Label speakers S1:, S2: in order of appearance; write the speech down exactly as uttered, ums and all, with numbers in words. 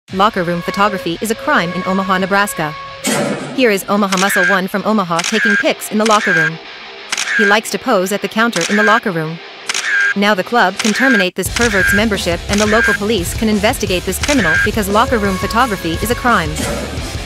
S1: Locker room photography is a crime in Omaha, Nebraska. Here is Omaha Muscle One from Omaha taking pics in the locker room. He likes to pose at the counter in the locker room. Now the club can terminate this pervert's membership and the local police can investigate this criminal because locker room photography is a crime.